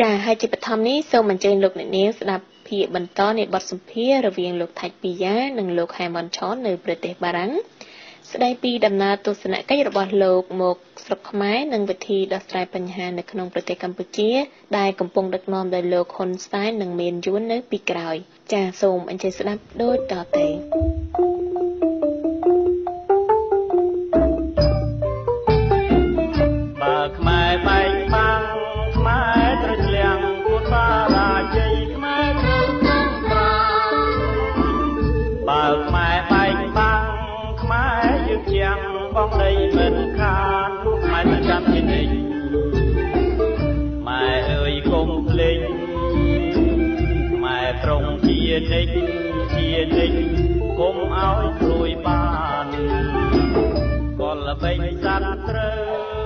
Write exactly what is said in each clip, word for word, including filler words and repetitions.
ចាហើយជាបឋមនេះសូមអញ្ជើញលោកអ្នកនាងស្ដាប់ភាគបន្តនៃបទសម្ភាសន៍រវាងលោកថាច់ពីយ៉ានិងលោកហែមនឆននៅប្រទេសបារាំងស្ដីពីដំណើរទស្សនកិច្ចរបស់លោកមកស្រុកខ្មែរនិងវិធីដោះស្រាយបញ្ហានៅក្នុងប្រទេសកម្ពុជាដែលកំពុងដឹកនាំដោយលោកហ៊ុនសែននិងមានយួននៅពីក្រោយចាសូមអញ្ជើញស្ដាប់ដូចតទៅបើខ្មែរបែកបាំងខ្មែរត្រូវឆ្លៀងពួនបារាជ័យខ្មែរត្រូវក្នុងប្រាបើខ្មែរបែកបាំងខ្មែរយើងជាងបងដីមិនខានខ្មែរប្រចាំជានិច្ចម៉ែអើយកុំភ្លេចម៉ែត្រង់ជានិច្ចជានិច្ចកុំឲ្យព្រួយបានក៏ល្បិចសត្វត្រូវ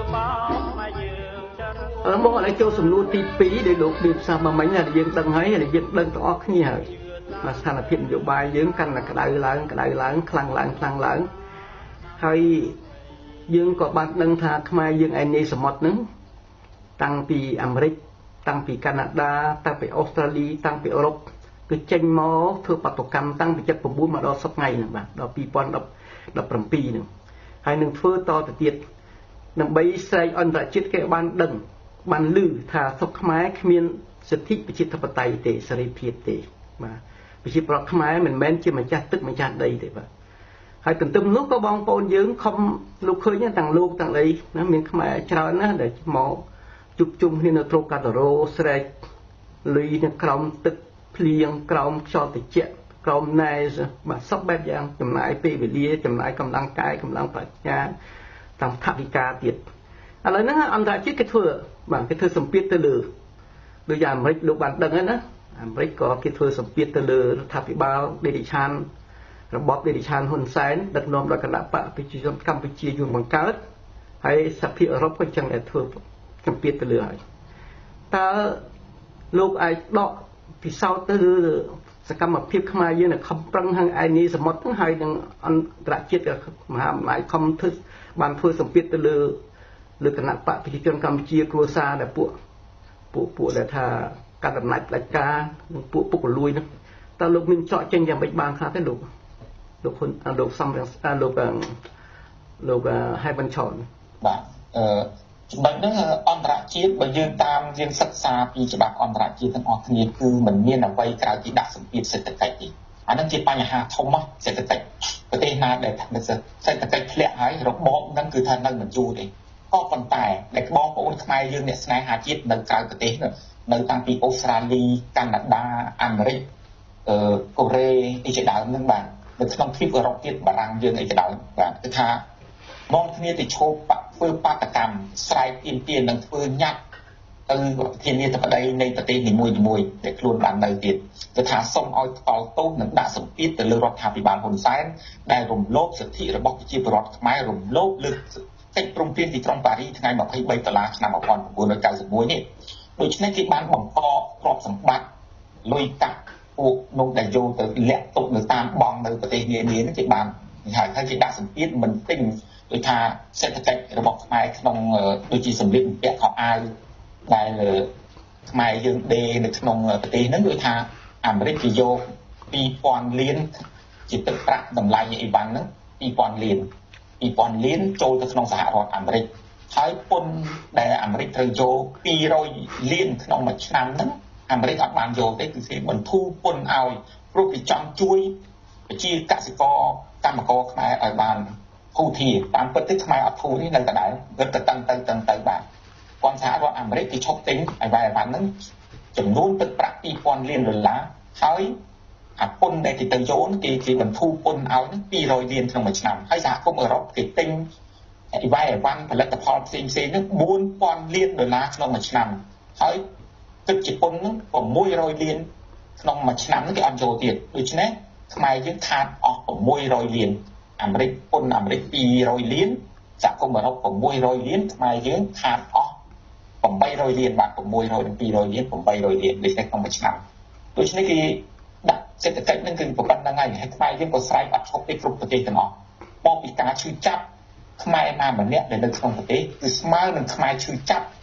មកឲ្យចូលសំណួរទីពីរដែលលោករៀបសារមកមិញដែលយើងដឹងហើយដែលយើងដឹងទាំងអស់គ្នាហើយស្ថានភាពនយោបាយយើងកាន់តែក្តៅឡើងក្តៅឡើងខ្លាំងឡើងខ្លាំងឡើងហើយយើងក៏បានដឹងថាខ្មែរយើងឯនេះសមុទ្រហ្នឹងតាំងពីអាមេរិកតាំងពីកាណាដាតាំងពីអូស្ត្រាលីតាំងពីអឺរ៉ុបគឺចេញមកធ្វើបាតុកម្មតាំងពី칠십구មកដល់សប្តាហ៍ថ្ងៃហ្នឹងបាទដល់ពីរពាន់ដប់ដប់ប្រាំពីរហ្នឹងហើយនឹងធ្វើតទៅទៀតដើម្បីស្រែកអន្តរជាតិគេបានដឹងបានឮថាស្រុកខ្មែរគ្មានសិទ្ធិប្រជាធិបតេយ្យទេសេរីភាពទេបាទប្រជាប្រដ្ឋខ្មែរមិនមែនជាម្ចាស់ទឹកម្ចាស់ដីទេបាទហើយទន្ទឹមនោះក៏បងប្អូនយើងខំលោកឃើញទាំងលោកទាំងអីណាមានខ្មែរច្រើនណាស់ដែលមកជួបជុំគ្នានៅត្រកាតារ៉ូស្រែកលុយនៅក្រោមទឹកភ្លៀងក្រោមខ្យល់ត្រជាក់ក្រោមណែបាទសពបែបយ៉ាងចំណាយពេលវេលាចំណាយកម្លាំងកាយកម្លាំងប្រាជ្ញាតាមថវិកាទៀតឥឡូវហ្នឹងអន្តរជាតិគេធ្វើបាទគេធ្វើសម្ពាធទៅលើដូចយ៉ាងអាមេរិកលោកបានដឹងហ្នឹងណាអាមេរិកក៏គេធ្វើសម្ពាធទៅលើរដ្ឋាភិបាលដេរិឆានរបបដេរិឆានហ៊ុនសែនដឹកនាំដោយគណៈបកប្រជាជនកម្ពុជាយួនបង្កើតហើយសហភាពអឺរ៉ុបក៏ចឹងដែរធ្វើសម្ពាធទៅលើហើយតើលោកអាចដកពិសោធន៍ទៅលើសកម្មភាពខ្មែរយើងនៅខំប្រឹងហាងឯនេះសមុទ្រហ្នឹងហើយនឹងអន្តរជាតិមហាអំណាចខំធ្វើបានធ្វើសម្ពាធទៅលើលើគណៈបកប្រជាជនកម្ពុជាគ្រួសារដែលពួកពួកពួកដែលថាកាត់អំណាចផ្ដាច់ការនិងពួកពុករលួយហ្នឹងតើលោកមានចော့ចេញយ៉ាងម៉េចបានខ្លះទេលោកលោកហ៊ុនលោកសំរងលោកលោកហៃបញ្ឆនបាទអឺចំណុចហ្នឹងអន្តរជាតិបើយើងតាមយើងសិក្សាពីច្បាប់អន្តរជាតិទាំងអស់គ្នាគឺមិនមានអ្វីក្រៅពីដាក់សម្ពាធសេដ្ឋកិច្ចទេអានឹងជាបញ្ហាធំណាស់សេដ្ឋកិច្ចប្រទេសណាដែលសេដ្ឋកិច្ចធ្លាក់ហើយរបបហ្នឹងគឺថានៅមិនយូរទេក៏ប៉ុន្តែដែលបងប្អូនខ្មែរយើងអ្នកស្នេហាជាតិនៅក្រៅប្រទេសនៅតាំងពីអូស្ត្រាលីកាណាដាអាមេរិកអឺកូរ៉េអីជាដើមហ្នឹងបាទនៅក្នុងទ្វីបអឺរ៉ុបទៀតបារាំងយើងអីជាដើមបាទគឺថាបងគ្នាទៅឈប់ធ្វើបាតកម្មស្រែកទាមទារនិងធ្វើញ៉ាត់ទៅប្រធានាធិបតីនៃប្រទេសនីមួយៗដែលខ្លួនបាននៅទៀតគឺថាសូមឲ្យថ្កោលទោសនិងដាក់សម្ពាធទៅលើរដ្ឋាភិបាលហ៊ុនសែនដែលរំលោភសិទ្ធិរបស់ប្រជាពលរដ្ឋខ្មែររំលោភលើកិច្ចព្រមព្រៀងទីក្រុងប៉ារីសថ្ងៃម្ភៃបីដុល្លារឆ្នាំ១៩៩១នេះដូច្នេះគេបានបង្កទ្រព្យសម្បត្តិលុយកាក់ពួកនោះដែលយកទៅលាក់ទុកនៅតាមបង់នៅប្រទេសនានានេះគេបានហើយហើយគេដាក់សម្ពាធមិនទិញដូចថាសេដ្ឋកិច្ចរបស់ខ្មែរក្នុងដូចជាសម្លៀកបំពាក់ខោអាវដែលខ្មែរយើងដេរនៅក្នុងប្រទេសហ្នឹងដូចថាអាមេរិកគេយកពីរពាន់លានជាទឹកប្រាក់តម្លៃអីវ៉ាន់ហ្នឹងពីរពាន់លានពីរពាន់លានចូលទៅក្នុងសហរដ្ឋអាមេរិកហើយពន្ធដែលអាមេរិកត្រូវយកពីររយលានក្នុងមួយឆ្នាំហ្នឹងអាមេរិកអត់បានយកទេគឺគេបន្ធូរពន្ធឲ្យព្រោះគេចង់ជួយប្រជាកសិករកម្មករខ្មែរឲ្យបានធូរធារតាមពិតទៅខ្មែរអត់ធូរនេះនៅដដែលរត់ទៅតឹងទៅតឹងទៅបាទគាត់សហរដ្ឋអាមេរិកគេឈប់ទិញឲ្យវាយវ៉ាន់ហ្នឹងចំនួនទឹកប្រាក់ពីរពាន់លានដុល្លារហើយអាពន្ធដែលគេទៅយកគេគេបន្ធូរពន្ធឲ្យហ្នឹងពីររយលានក្នុងមួយឆ្នាំហើយសហគមន៍អឺរ៉ុបគេទិញឲ្យវាយវ៉ាន់ផលិតផលផ្សេងផ្សេងហ្នឹងបួនពាន់លានដុល្លារក្នុងមួយឆ្នាំហើយគិតជាពន្ធហ្នឹង៦រយលានក្នុងមួយឆ្នាំហ្នឹងគេអត់យកទៀតដូច្នេះខ្មែរយើងខាតអស់៦រយលានអាមេរិកពន្ធអាមេរិកពីររយលានសហគមន៍អឺរ៉ុប៦រយលានខ្មែរយើងខាតអស់800លានបាទ600និង200លាន800លានដូចនេះក្នុងមួយឆ្នាំដូច្នេះគេដាក់សេដ្ឋកិច្ចនឹងគឺប្រព័ន្ធហ្នឹងហើយហើយខ្មែរយើងក៏ស្រែកអត់ឈប់ទេគ្រប់ប្រទេសទាំងអស់បបពីការឈឺចាប់ខ្មែរណាម្នាក់ដែលនៅក្នុងប្រទេសគឺស្មើនឹងខ្មែរឈឺចាប់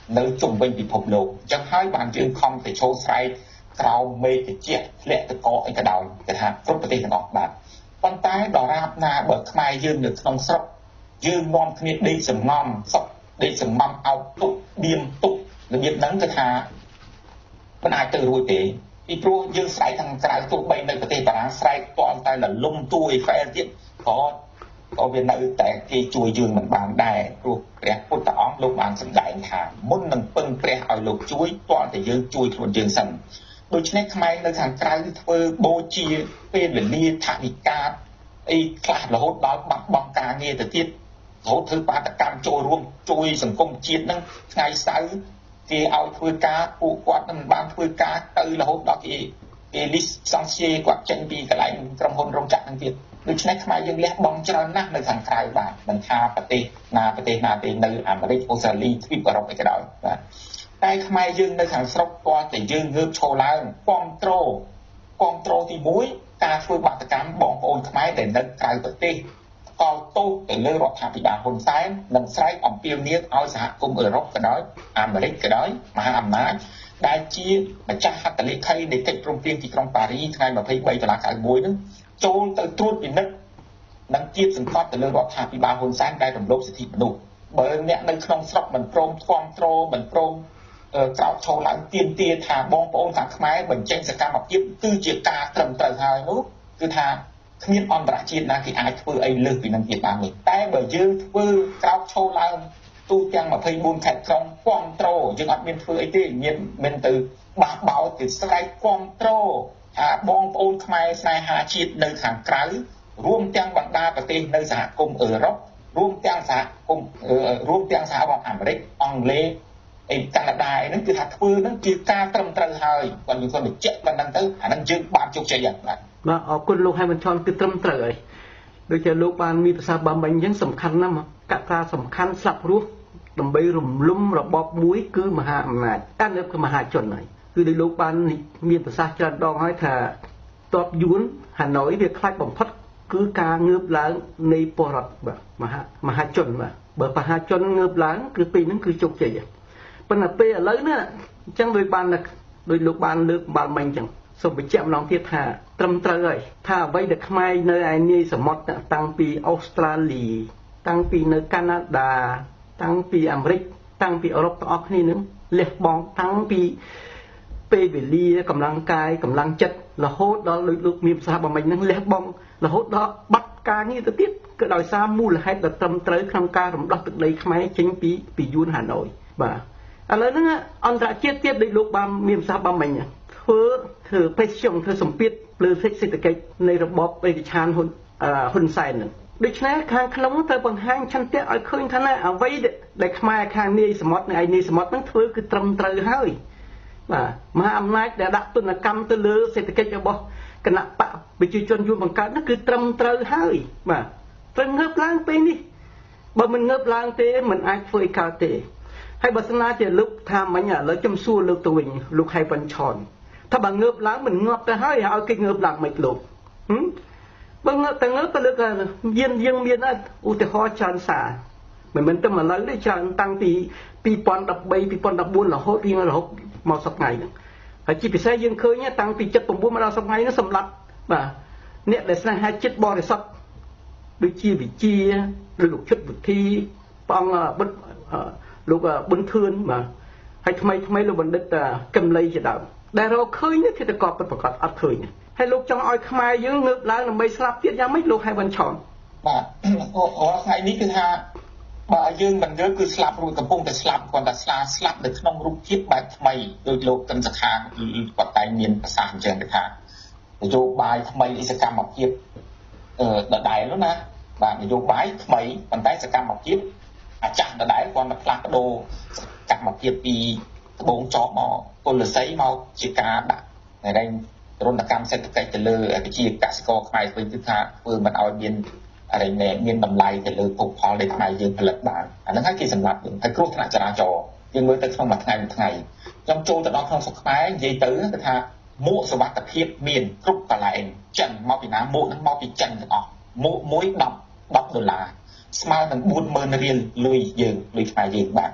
នៅជុំវិញពិភពលោកអញ្ចឹងហើយបានយើងខំទៅចូលស្រ័យក្រោមមេឃតិចធ្លាក់ទៅកកអីក៏ដោយគេថាគ្រប់ប្រទេសទាំងអស់បាទប៉ុន្តែដរាបណាបើខ្មែរយើងនៅក្នុងស្រុកយើងនាំគ្នាដេកសំងំសុខដេកសំងំអោបទុកបៀមទុករបៀបហ្នឹងគឺថាមិនអាចទៅរួចទេពីព្រោះយើងស្រែកខាងក្រៅទោះបីនៅប្រទេសបារាំងស្រែកតតែលលំទួយហ្វែលទៀតក៏ក៏វានៅតែគេជួយយើងមិនបានដែរព្រោះព្រះពុទ្ធអង្គលោកបានសម្ដែងថាមុននឹងពឹងព្រះឲ្យលោកជួយតតែយើងជួយខ្លួនយើងសិនដូច្នេះខ្មែរនៅខាងក្រៅធ្វើបូជាពេលវេលាថវិកាអីខ្លះរហូតដល់បាត់បង់ការងារទៅទៀតរហូតធ្វើបាតកម្មចូលរួមជួយសង្គមជាតិនឹងថ្ងៃសៅរ៍គេឲ្យធ្វើការពួកគាត់មិនបានធ្វើការទៅរហូតដល់គេគេលីសសង្ឃាគាត់ចេញពីកន្លែងក្រុមហ៊ុនរោងចក្រហ្នឹងទៀតដូច្នេះខ្មែរយើងលះបង់ច្រើនណាស់នៅខាងក្រៅបាទមិនថាប្រទេសណាប្រទេសណាទេនៅអាមេរិកអូស្ត្រាលីទ្វីបអឺរ៉ុបអីក៏ដោយបាទតែខ្មែរយើងនៅខាងស្រុកគាត់តែយើងងើបឈរឡើងគ្រប់គ្រងគ្រប់គ្រងទីមួយការធ្វើបាតកម្មបងប្អូនខ្មែរដែលនៅក្រៅប្រទេសកោតទោសទៅលើរដ្ឋាភិបាលហ៊ុនសែននិងស្រែកអំពាវនាវឲ្យសហគមន៍អឺរ៉ុបក៏ដោយអាមេរិកក៏ដោយមហាអំណាចដែលជាម្ចាស់ហត្ថលេខីនៃកិច្ចព្រមព្រៀងទីក្រុងប៉ារីថ្ងៃម្ភៃបីតុលាកៅមួយហ្នឹងចូលទៅត្រួតពិនិត្យនិងគៀបសង្កត់ទៅលើរដ្ឋាភិបាលហ៊ុនសែនដែលរំលោភសិទ្ធិមនុស្សបើអ្នកនៅក្នុងស្រុកមិនព្រមគ្រប់គ្រងមិនព្រមក្រោកឈរឡើងទាមទារថាបងប្អូនខាងខ្មែរបញ្ចេញសកម្មភាពគឺជាការត្រឹមត្រូវហើយនោះគឺថាគ្មានអន្តរជាតិណាគេអាចធ្វើអីលើសពីនឹងទៀតបានទេតែបើយើងធ្វើក្រោកឈរឡើងទូទាំងម្ភៃបួនខេត្តក្រុងគ្រប់គ្រងយើងអត់មានធ្វើអីទេមានមិនទៅបះបោតទៅស្រែកគ្រប់គ្រងថាបងប្អូនខ្មែរស្នេហាជាតិនៅខាងក្រៅរួមទាំងបណ្ដាប្រទេសនៅសហគមន៍អឺរ៉ុបរួមទាំងសហគមន៍រួមទាំងសហរដ្ឋអាមេរិកអង់គ្លេសអីកាណាដាហ្នឹងគឺថាធ្វើហ្នឹងជាការត្រឹមត្រូវហើយគាត់មានគាត់បញ្ជាក់ប៉ុណ្្នឹងទៅអាហ្នឹងយើងបានជោគជ័យយ៉ាងណាស់បាទអរគុណលោកហៃវ៉ាន់ឆនគឺត្រឹមត្រូវហើយដូចជាលោកបានមានប្រសាសន៍បំបញ្ញអញ្ចឹងសំខាន់ណាស់កត្តាសំខាន់ស្លាប់រស់ដើម្បីរំលំរបបមួយគឺមហាអំណាចតែនៅគឺមហាជនហើយគឺដោយលោកបានមានប្រសាសន៍ច្រើនដងហើយថាតបយួនហាណូយវាខ្លាចបំផុតគឺការងើបឡើងនៃពលរដ្ឋបាទមហាមហាជនបាទបើមហាជនងើបឡើងគឺពេលហ្នឹងគឺជោគជ័យប៉ុន្តែពេលឥឡូវនេះអញ្ចឹងដោយបានដោយលោកបានលើកបាល់មិញអញ្ចឹងសូមបញ្ជាក់ម្ដងទៀតថាត្រឹមត្រូវហើយថាអ្វីដែលខ្មែរនៅឯនាយសមុទ្រតាំងពីអូស្ត្រាលីតាំងពីនៅកាណាដាតាំងពីអាមេរិកតាំងពីអឺរ៉ុបទាំងអស់គ្នានឹងលះបង់តាំងពីពេលវេលាកម្លាំងកាយកម្លាំងចិត្តរហូតដល់លោកមានប្រសាសន៍បំមិញនឹងលះបង់រហូតដល់បាត់ការងារទៅទៀតគឺដោយសារមូលហេតុដែលត្រឹមត្រូវក្នុងការរំដោះទឹកដីខ្មែរចេញពីពីយួនហាណូយបាទឥឡូវហ្នឹងអន្តរជាតិទៀតដោយលោកបានមានប្រសាសន៍បំមិញធ្វើធ្វើបេសជុំធ្វើសម្ពាធលើសេដ្ឋកិច្ចនៃរបបឯកច្ឆានហ៊ុនហ៊ុនសែនហ្នឹងដូច្នេះខាងក្នុងត្រូវបង្ហាញឆន្ទៈឲ្យឃើញថាណាអ្វីដែលខ្មែរខាងនាយសមុទ្រនៃឯនាយសមុទ្រហ្នឹងធ្វើគឺត្រឹមត្រូវហើយបាទមហាអំណាចដែលដាក់ទណ្ឌកម្មទៅលើសេដ្ឋកិច្ចរបស់គណៈបកប្រជាជនយួនបង្កើតហ្នឹងគឺត្រឹមត្រូវហើយបាទត្រូវងើបឡើងពេលនេះបើមិនងើបឡើងទេមិនអាចធ្វើឲ្យកើតទេហើយបើសិនណាជាលោកថាមិញឥឡូវខ្ញុំសួរលោកទៅវិញលោកហៃវ៉ាន់ឆនថាបើងើបឡើងមិនងាប់ទៅហើយឲ្យគេងើបឡើងមិនលោកបើងើបទៅងើបទៅលើកយានយើងមានឧទាហរណ៍ច្រើនសារមិនមែនតែឥឡូវទេច្រើនតាំងពីពីរពាន់ដប់បី ពីរពាន់ដប់បួនរហូតរៀងរហូតមកសប្តាហ៍ហ្នឹងហើយជាពិសេសយើងឃើញតាំងពី칠십구មកដល់សប្តាហ៍ហ្នឹងសម្រាប់បាទអ្នកដែលស្នេហាចិត្តបរិសុទ្ធដូចជាវិជាឬលោកជិតវិធីព្រះអង្គបុត្រលោកប៊ុនធឿនបាទហើយថ្មីថ្មីលោកបណ្ឌិតកឹមលីជាដើមដែលរកឃើញទេតែក៏ពិតប្រាកដអត់ឃើញហើយលោកចង់ឲ្យខ្មែរយើងងើបឡើងដើម្បីស្លាប់ទៀតយ៉ាងម៉េចលោកហៃវ៉ាន់ឆនបាទរាល់ថ្ងៃនេះគឺថាបើយើងមិនងើបគឺស្លាប់រួចកំពុងតែស្លាប់គាត់តែស្លាស្លាប់នៅក្នុងរូបភាពបែបថ្មីដោយលោកកឹមសុខាគាត់តែមានប្រសាសន៍អញ្ចឹងថានយោបាយថ្មីសកម្មភាពអឺដដែលនោះណាបាទនយោបាយថ្មីប៉ុន្តែសកម្មភាពអាចាស់ដដែលគាត់ទៅផ្លាស់ប្ដូរសកម្មភាពពីត្បូងចោមកពលស័យមកជាការដាក់រែងរនកម្មសេដ្ឋកិច្ចទៅលើវិជាកសិករខ្មែរវិញគឺថាធ្វើមិនឲ្យមានអរិញមានតម្លៃទៅលើភោគផលដែលខ្មែរយើងផលិតបានអាហ្នឹងហើយគេសម្រាប់យើងហើយគ្រោះថ្នាក់ចរាចរណ៍យើងមើលទៅក្នុងមួយថ្ងៃមួយថ្ងៃខ្ញុំចូលទៅដល់ក្នុងស្រុកខ្មែរនិយាយទៅគឺថាមួកសុវត្ថិភាពមានគ្រប់កន្លែងចិនមកពីណាមួកហ្នឹងមកពីចិនទាំងអស់មួកមួយដប់ដប់ដុល្លារស្មើនឹងបួនម៉ឺនរៀលលុយយើងលុយខ្មែរយើងបាទ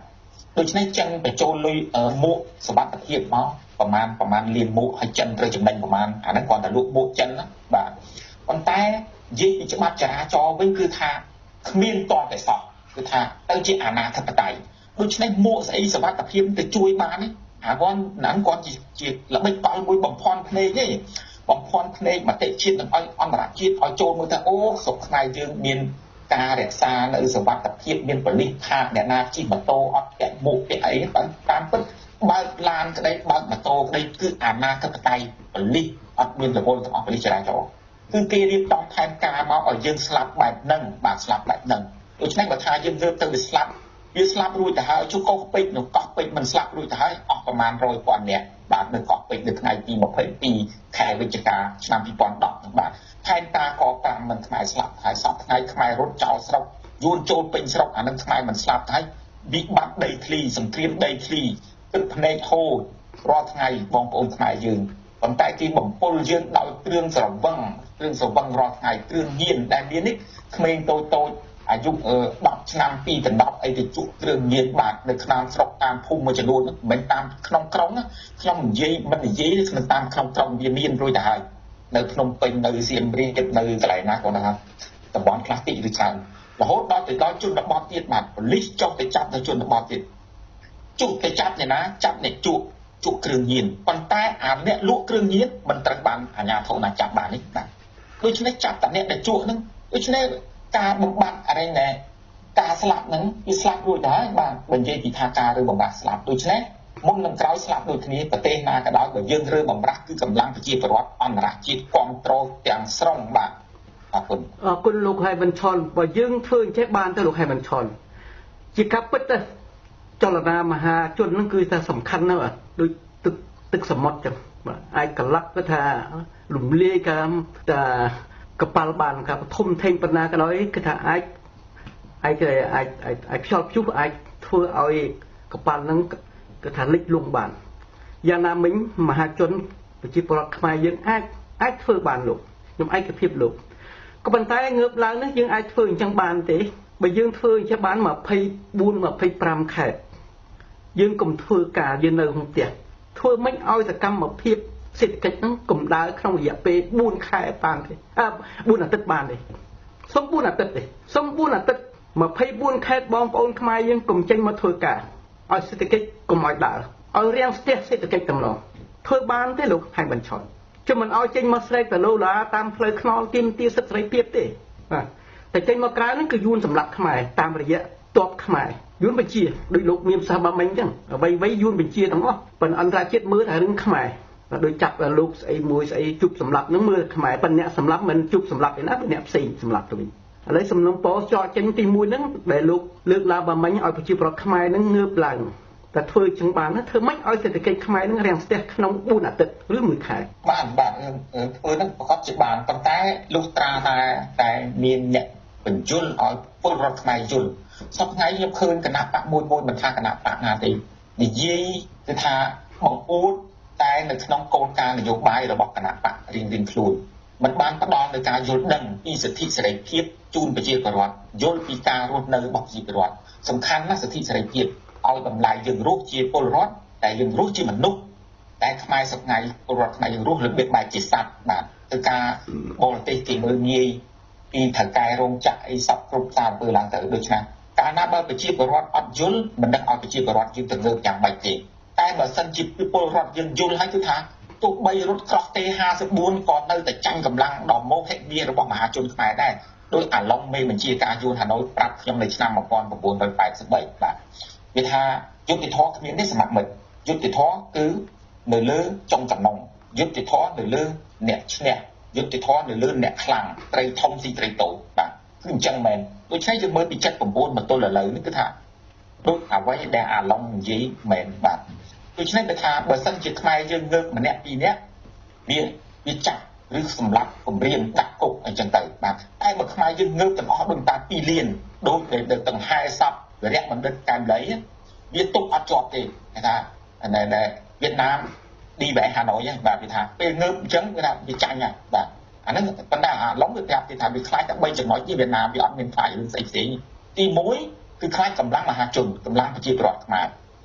ដូច្នេះចិនបញ្ចូលលុយមួកសវត្ថិភាពមកប្រមាណប្រមាណលានមួកហើយចិនត្រូវចំណេញប្រមាណអាហ្នឹងគាត់តែលក់មួកចិនណាបាទប៉ុន្តែនិយាយពីច្បាប់ចរាចរណ៍វិញគឺថាគ្មានតតែសោះគឺថាទៅជាអាណាធិបតេយ្យដូច្នេះមួកស្អីសវត្ថិភាពទៅជួយបានទេអាគាត់ហ្នឹងគាត់ជាជាល្បិចកលមួយបំផន់ភ្នែកទេបំផន់ភ្នែកមតិជាតិនឹងឲ្យអន្តរជាតិឲ្យចូលមើលថាអូស្រុកខ្មែរយើងមានការរក្សានៅសវត្ថិភាពមានប៉ូលីសខាតអ្នកណាជិះម៉ូតូអត់ពាក់មួកពាក់អីបើតាមពិតបើកឡានក្តីបើកម៉ូតូក្តីគឺអាណាធិបតេយ្យប៉ូលីសអត់មានរវល់ទាំងអស់ប៉ូលីសចរាចរណ៍គឺគេរៀបចំផែនការមកឲ្យយើងស្លាប់បែបហ្នឹងបាទស្លាប់បែបហ្នឹងដូច្នេះបើថាយើងធ្វើទៅវាស្លាប់វាស្លាប់រួចទៅហើយជួកោពេជ្រនៅកោះពេជ្រមិនស្លាប់រួចទៅហើយអស់ប្រមាណរយពាន់នាក់បាទនៅកោះពេជ្រនៅថ្ងៃទីម្ភៃពីរខែវិច្ឆិកាឆ្នាំពីរពាន់ដប់ហ្នឹងបាទផែនការកប្រាំមិនខ្មែរស្លាប់ហើយសពថ្ងៃខ្មែររត់ចោលស្រុកយួនចូលពេញស្រុកអានឹងខ្មែរមិនស្លាប់ហើយវិបត្តិដីធ្លីសង្គ្រាមដីធ្លីទឹកភ្នែកហូររាល់ថ្ងៃបងប្អូនខ្មែរយើងប៉ុន្តែគេបំពុលយើងដោយគ្រឿងស្រវឹងគ្រឿងស្រវឹងរាល់ថ្ងៃគ្រឿងញៀនដែលមាននេះក្មេងតូចតូចអាយុដប់ឆ្នាំពីដណ្ដប់អីទៅជក់គ្រឿងញៀនបាទនៅក្នុងស្រុកតាមភូមិមួយចំនួនមិនតាមក្នុងក្រុងខ្ញុំនិយាយមិននិយាយក្នុងតាមក្នុងក្រុងវាមានរួចទៅហើយនៅភ្នំពេញនៅសៀមរាបនៅកន្លែងណាក៏ថាតំបន់ខ្លះតិចឬច្រើនរហូតដល់ទៅដល់ជនបទទៀតបាទប៉ូលីសចុះទៅចាប់នៅជនបទទៀតជក់ទៅចាប់អ្នកណាចាប់អ្នកជក់ជក់គ្រឿងញៀនប៉ុន្តែអាអ្នកលក់គ្រឿងញៀនមិនត្រូវបានអាជ្ញាធរណាចាប់បាននេះបាទដូច្នេះចាប់តែអ្នកដែលជក់ហ្នឹងដូច្នេះការបំបត្តិអរិញណែការស្លាប់ហ្នឹងវាស្លាប់រួចទៅហើយបាទបើនិយាយពីថាការឬបំបត្តិស្លាប់ដូច្នេះមុននឹងក្រោយស្លាប់ដូចគ្នាប្រទេសណាក៏ដោយបើយើងរើបំរាស់គឺកម្លាំងប្រជាពលរដ្ឋអន្តរជាតិគ្រប់គ្រងទាំងស្រុងបាទអរគុណអរគុណលោកហៃប៊ុនឆនបើយើងធ្វើអញ្ចេះបានទៅលោកហៃប៊ុនឆនជាការពិតទៅចលនាមហាជនហ្នឹងគឺថាសំខាន់ណាស់ដូចទឹកទឹកសមុទ្រចឹងបាទអាចកលឹកក៏ថារំលាយកម្មតាកប៉ាល់បានកាធំធេងប៉ុណ្ណាក៏ដោយគឺថាអាចអាចអាចអាចខ្យល់ព្យុះអាចធ្វើឲ្យកប៉ាល់ហ្នឹងគឺថាលិចលង់បានយ៉ាងណាមិញមហាជនប្រជាពលរដ្ឋខ្មែរយើងអាចអាចធ្វើបានលោកខ្ញុំឯកភាពលោកក៏ប៉ុន្តែងើបឡើងនេះយើងអាចធ្វើអញ្ចឹងបានទេបើយើងធ្វើអញ្ចឹងបានម្ភៃបួន ម្ភៃប្រាំខែយើងកុំធ្វើការយើងនៅក្នុងផ្ទះធ្វើមិនឲ្យសកម្មភាពសេដ្ឋកិច្ចហ្នឹងកំដៅក្នុងរយៈពេលបួនខែបានទេអើបួនអាទិត្យបានទេសុំបួនអាទិត្យទេសុំបួនអាទិត្យម្ភៃបួនខែបងប្អូនខ្មែរយើងកុំចេញមកធ្វើការឲ្យសេដ្ឋកិច្ចកុំឲ្យដើរឲ្យរាំងស្ទះសេដ្ឋកិច្ចតំណងធ្វើបានទេលោកហៃប៊ុនឆនជុំមិនឲ្យចេញមកស្រែកតឡូឡាតាមផ្លូវខ្នល់ទាមទារសិទ្ធិសេរីភាពទេបាទតែចេញមកក្រៅហ្នឹងគឺយួនសម្រាប់ខ្មែរតាមរយៈទ័ពខ្មែរយួនបញ្ជាដោយលោកមានសាសបាមិញអញ្ចឹងអ្វីៗយួនបញ្ជាទាំងអស់ប៉ុន្តែអន្តរជាតិមើលថារឿងខ្មែរដោយចាប់លោកស្អីមួយស្អីជប់សម្លាប់ហ្នឹងមើលខ្មែរប៉ុន្តែអ្នកសម្លាប់មិនជប់សម្លាប់ទេណាប៉ុន្តែអ្នកផ្សេងសម្លាប់ទៅវិញឥឡូវសំណុំពរចោតចេញទីមួយហ្នឹងដែលលោកលើកឡើងបាមិញឲ្យប្រជាពលរដ្ឋខ្មែរហ្នឹងងើបឡើងតែធ្វើចឹងបានធ្វើម៉េចឲ្យសេដ្ឋកិច្ចខ្មែរហ្នឹងរាំងស្ទះក្នុងបួនអាទិត្យឬមួយខែបានបាទធ្វើហ្នឹងប្រកបជាបានប៉ុន្តែលុះត្រាតែតែមានអ្នកបញ្យលឲ្យពលរដ្ឋខ្មែរយល់សប្តាហ៍ខ្ញុំឃើញគណៈបកមួយមួយមិនថាគណៈបកណាទេនិយាយគឺថាបងអួតតែនៅក្នុងគោលការណ៍នយោបាយរបស់គណៈបករៀងរៀងខ្លួនមិនបានផ្ដល់នូវការយល់ដឹងពីសិទ្ធិសេរីភាពជូនប្រជាពលរដ្ឋយល់ពីការរស់នៅរបស់ប្រជាពលរដ្ឋសំខាន់ណាស់សិទ្ធិសេរីភាពឲ្យតម្លៃយើងរស់ជាពលរដ្ឋតែយើងរស់ជាមនុស្សតែខ្មែរសប្តាហ៍ពលរដ្ឋខ្មែរយើងរស់របៀបបែបជាសត្វបាទទៅការបរទេសគេមើលងាយពីថៅកែរោងចក្រអីសពគ្រប់តាមធ្វើឡើងទៅដូច្នេះកាលណាបើប្រជាពលរដ្ឋអត់យល់មិនដឹងឲ្យប្រជាពលរដ្ឋយើងទៅងើបយ៉ាងម៉េចទេតែបើសិនជាពលរដ្ឋយើងយល់ហើយគឺថាទោះបីរត់ក្រោះទេห้าสิบสี่ក៏នៅតែចាញ់កម្លាំងដ៏មោហិមារបស់មហាជនខ្មែរដែរដោយអាឡុងមេបញ្ជាការយួនហាណូយប្រាប់ខ្ញុំនៅឆ្នាំmột nghìn chín trăm tám mươi baបាទវាថាយុទ្ធធរគ្មានទេសមត្ថមិត្តយុទ្ធធរគឺនៅលើចុងចំណងយុទ្ធធរនៅលើអ្នកឈ្នះយុទ្ធធរនៅលើអ្នកខ្លាំងត្រីធំស៊ីត្រីតូចបាទគឺអញ្ចឹងមែនដូច្នេះយើងមើលពីចិត្ត9មកទល់ឥឡូវនេះគឺថាដូចអ្វីដែលអាឡុងនិយាយមែនបាទដូច្នេះគេថាបើសិនជាខ្មែរយើងងើកម្នាក់ពីរនាក់វាវាចាក់ឬសម្លាប់គម្រាមដាក់គុកអញ្ចឹងទៅបាទតែបើខ្មែរយើងងើបទាំងអស់ដូចតាពីរលានដូចដែលទាំងហែសពវរៈបណ្ឌិតកែមលីវាទុកអត់ជាប់ទេគេថានៅវៀតណាមឌីវ៉ែហាណូយបាទវាថាពេលងើបអញ្ចឹងគេថាវាចាញ់ហ่ะបាទអាហ្នឹងប៉ុន្តែអាឡុងវាប្រាប់គេថាវាខ្លាចតែបីចំណុចនេះវៀតណាមវាអត់មានខ្លាចរឿងស្អីផ្សេងទីមួយគឺខ្លាចកម្លាំងមហាជនកម្លាំងប្រជាពលរដ្ឋខ្មែរ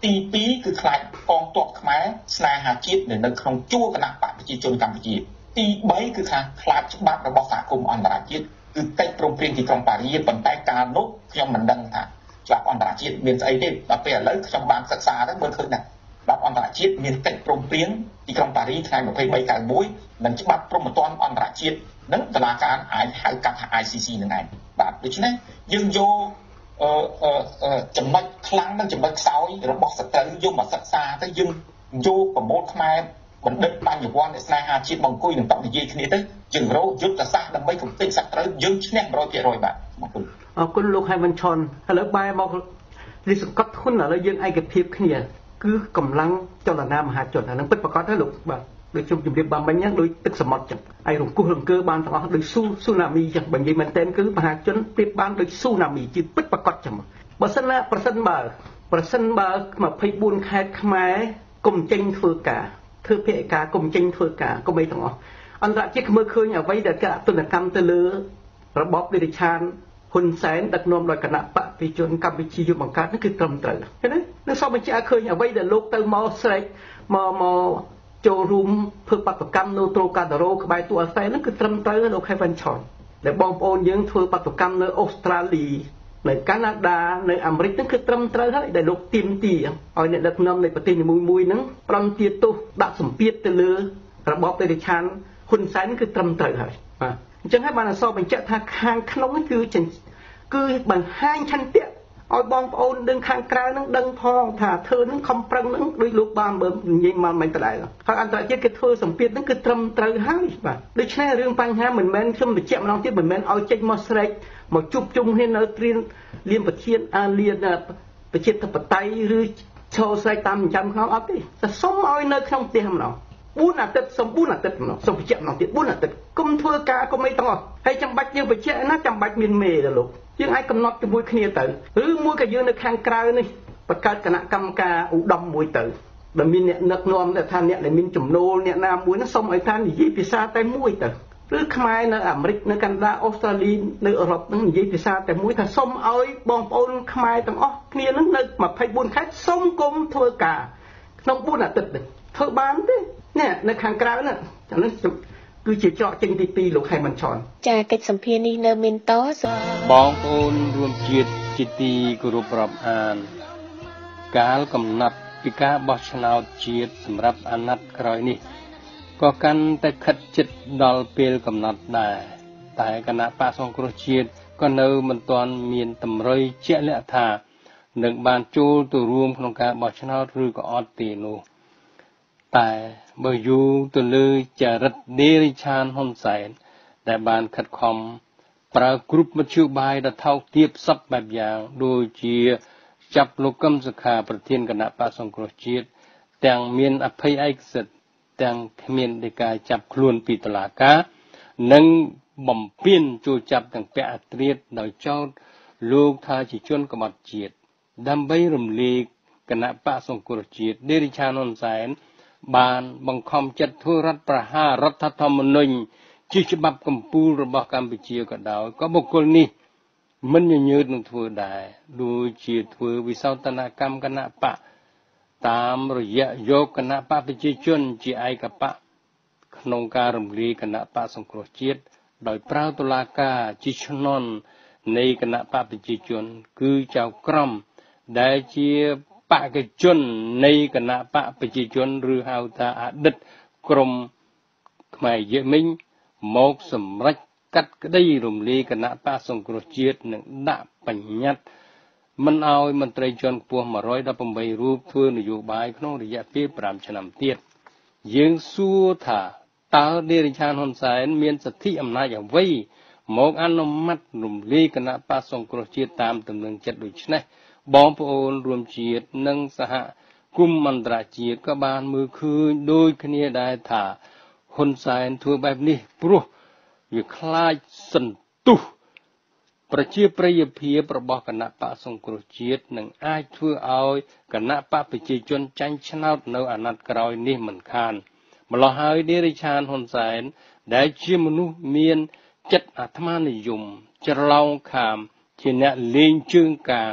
ទីពីរគឺខ្លាចកងទ័ពខ្មែរស្នេហាជាតិនៅក្នុងជួរគណៈបកប្រជាជនកម្ពុជាទីបីគឺថាខ្លាចច្បាប់របស់សហគមន៍អន្តរជាតិគឺកិច្ចព្រមព្រៀងទីក្រុងប៉ារីសប៉ុន្តែកាលនោះខ្ញុំមិនដឹងថាច្បាប់អន្តរជាតិមានស្អីទេដល់ពេលឥឡូវខ្ញុំបានសិក្សាទៅមើលឃើញថាច្បាប់អន្តរជាតិមានកិច្ចព្រមព្រៀងទីក្រុងប៉ារីសថ្ងៃម្ភៃបី កៅមួយនិងច្បាប់ព្រហ្មទណ្ឌអន្តរជាតិនឹងតុលាការអាចហៅកាត់ថា I C C នឹងឯងបាទដូច្នេះយើងយកអឺចំណុចខ្លាំងនិងចំណុចខ្សោយរបស់សត្រូវយកមកសិក្សាទៅយើងយកប្រមូលខ្មែរបណ្ឌិតបញ្ញវន្តស្នេហាជាតិបង្គួយនឹងតនិយាយគ្នាទៅយើងរកយុទ្ធសាស្ត្រដើម្បីកំទេចសត្រូវយើងឈ្នះ one hundred percent បាទអរគុណអរគុណលោកហៃវ៉ាន់ឆនឥឡូវបែរមករីសង្កត់ធ្ងន់ឥឡូវយើងឯកភាពគ្នាគឺកម្លាំងចលនាមហាជនអានឹងពិតប្រាកដហើយលោកបាទដូចជុំជម្រាបបានមិញហ្នឹងដូចទឹកសមុទ្រចឹងហើយរង្គោះរង្គើបានទាំងអស់ដូចស៊ូស៊ូណាមីចឹងបើនិយាយមែនតើគឺមហាជនប្រៀបបានដូចស៊ូណាមីជាពិតប្រាកដចឹងបើសិនណាប្រសិនបើប្រសិនបើtwenty-fourខេត្តខ្មែរកុំចេញធ្វើការធ្វើភាគការកុំចេញធ្វើការកុំអីទាំងអស់អន្តរជាតិមើលឃើញអ្វីដែលគេអតុនកម្មទៅលើរបបឌីរិឆានហ៊ុនសែនដឹកនាំដោយគណៈបកប្រជាជនកម្ពុជាយកបង្កើតនេះគឺត្រឹមត្រូវឃើញទេនឹងសូមបញ្ជាក់ឃើញអ្វីដែលលោកទៅមកស្រែកមកមកចូលរួមធ្វើបាតុកម្មនៅត្រូកាតារ៉ូក្បែរទូអាសែនហ្នឹងគឺត្រឹមត្រូវលោកហេវ៉ាន់ឆនដែលបងប្អូនយើងធ្វើបាតុកម្មនៅអូស្ត្រាលីនៅកាណាដានៅអាមេរិកហ្នឹងគឺត្រឹមត្រូវហើយដែលលោកទៀមទីឲ្យអ្នកដឹកនាំនៃប្រទេសនីមួយៗហ្នឹងប្រំទាទោសដាក់សម្ពាធទៅលើរបបដេរិឆានហ៊ុនសែនគឺត្រឹមត្រូវហើយបាទអញ្ចឹងហើយបានអសរបញ្ជាក់ថាខាងក្នុងគឺគឺបង្ហាញឆន្ទៈឲ្យបងប្អូនដឹងខាងក្រៅនឹងដឹងផងថាធ្វើនឹងខំប្រឹងនឹងដោយលោកបានបើនិយាយមកមិនដដែលហើយអន្តរជាតិគេធ្វើសម្ពាធនឹងគឺត្រឹមត្រូវហើយបាទដូច្នេះរឿងបញ្ហាមិនមែនខ្ញុំបញ្ជាក់ម្ដងទៀតមិនមែនឲ្យចេញមកស្រែកមកជប់ជុំគ្នានៅត្រៀនលៀនប្រធានអាលៀនប្រជាធិបតេយ្យឬឈរស្រែកតាមចិញ្ចឹមក្នុងអត់ទេតែសុំឲ្យនៅក្នុងផ្ទះម្ដងfourអាទិត្យសុំfourអាទិត្យម្ដងសុំបញ្ជាក់ម្ដងទៀតfourអាទិត្យគុំធ្វើការគុំអីទាំងអស់ហើយចាំបាច់យើងបញ្ជាក់ណាចាំបាច់មានមេទៅលោកយើងអាចកំណត់ជាមួយគ្នាទៅឬមួយក៏យើងនៅខាងក្រៅនេះបង្កើតគណៈកម្មការឧត្តមមួយទៅដែលមានអ្នកនឹកនាំថាអ្នកដែលមានចំណូលអ្នកណាមួយនោះសូមឲ្យថានិយាយភាសាតែមួយទៅឬខ្មែរនៅអាមេរិកនៅកាណាដាអូស្ត្រាលីនៅអឺរ៉ុបនឹងនិយាយភាសាតែមួយថាសូមឲ្យបងប្អូនខ្មែរទាំងអស់គ្នានឹងនៅtwenty-fourខែសូមគុំធ្វើការក្នុងfourអាទិត្យនេះធ្វើបានទេនេះនៅខាងក្រៅនេះអានេះគឺជាច្រកចេញទីtwoលោកហៃម៉ាន់ឆនចាកិច្ចសម្ភារនេះនៅមានតបងប្អូនរួមជាតិជាទីគោរពរាប់អានកាលកំណត់ពីការបោះឆ្នោតជាតិសម្រាប់អាណត្តិក្រោយនេះក៏កាន់តែខិតជិតដល់ពេលកំណត់ដែរតែគណៈបកសង្គ្រោះជាតិក៏នៅមិនទាន់មានតម្រុយជាក់លាក់ថានឹងបានចូលទៅរួមក្នុងការបោះឆ្នោតឬក៏អត់ទេនោះតែបើយូរទៅលើចរិតដេរិឆានហ៊ុនសែនដែលបានខិតខំប្រើគ្រប់មធ្យោបាយដ៏ថោកទាបសពបែបយ៉ាងដូចជាចាប់លោកកឹមសុខាប្រធានគណៈបកសង្គ្រោះជាតិទាំងមានអភ័យឯកសិទ្ធិទាំងគ្មានដីកាចាប់ខ្លួនពីតុលាការនិងបំពេញចូលចាប់ទាំងពាក់អាត្រៀតដោយចោទលោកថាជាជនក្បត់ជាតិដើម្បីរំលាយគណៈបកសង្គ្រោះជាតិដេរិឆានហ៊ុនសែនបានបង្ខំចិត្តធ្វើរដ្ឋប្រហាររដ្ឋធម្មនុញ្ញជាច្បាប់កម្ពុជារបស់កម្ពុជាក៏ដោយក៏បុគ្គលនេះមិនញញើតនឹងធ្វើដែរដូចជាធ្វើវិសោធនកម្មគណៈបកតាមរយៈយកគណៈបកប្រជាជនជាឯកបកក្នុងការរំលាយគណៈបកសង្គ្រោះជាតិដោយប្រើតុលាការជាឈ្នន់នៃគណៈបកប្រជាជនគឺចៅក្រមដែលជាបកជននៃគណៈបកប្រជាជនឬហៅថាអតីតក្រមខ្មែរយើងមិញមកសម្រេចកាត់ក្តីរំលាយគណៈបកសង្គ្រោះជាតិនិងដាក់បញ្ញត្តិមិនឲ្យមន្ត្រីជាន់ខ្ពស់one hundred eighteenរូបធ្វើនយោបាយក្នុងរយៈពេលfiveឆ្នាំទៀតយើងសួរថាតើដេរិឆានហ៊ុនសែនមានសិទ្ធិអំណាចអ្វីមកអនុម័តរំលាយគណៈបកសង្គ្រោះជាតិតាមទំនឹងចិត្តដូចនេះបងប្អូនរួមជាតិនិងសហគមន៍អន្តរជាតិក៏បានមើលឃើញដូចគ្នាដែរថាហ៊ុនសែនធ្វើបែបនេះព្រោះវាខ្លាចសន្ទុះប្រជាប្រិយភាពរបស់គណៈបកសង្គ្រោះជាតិនឹងអាចធ្វើឲ្យគណៈបកប្រជាជនចាញ់ឆ្នោតនៅអាណត្តិក្រោយនេះមិនខានម្ល៉េះហើយដេរិឆានហ៊ុនសែនដែលជាមនុស្សមានចិត្តអាត្មានិយមច្រឡោមខាមជាអ្នកលេងជើងកាង